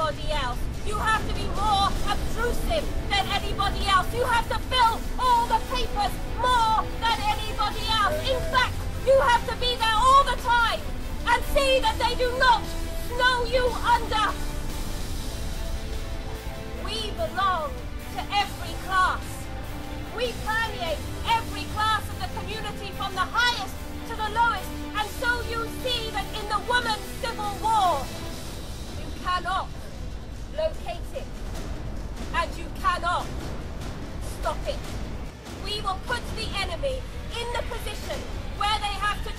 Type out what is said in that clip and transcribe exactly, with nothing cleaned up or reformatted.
anybody else. You have to be more obtrusive than anybody else. You have to fill all the papers more than anybody else. In fact, you have to be there all the time and see that they do not snow you under. We belong to every class. We permeate every class of the community from the highest to the lowest, and so you see that in the woman's civil war, you cannot locate it, and you cannot stop it. We will put the enemy in the position where they have to